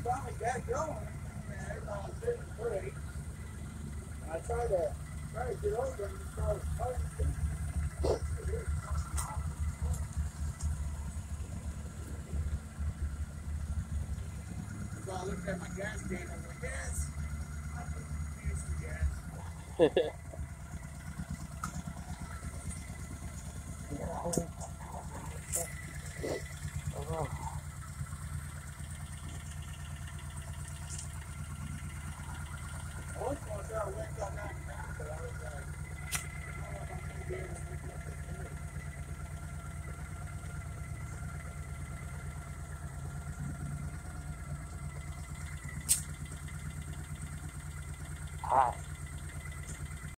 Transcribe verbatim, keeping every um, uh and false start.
finally got going, and everybody was sitting pretty. I tried to try to get over and start fighting. So I looked at my gas can and I was like, yes, I can use some gas. Oh. I was going to try to wake up that time, but I was like, I don't know if I'm going to be able to wake up that early. Hi.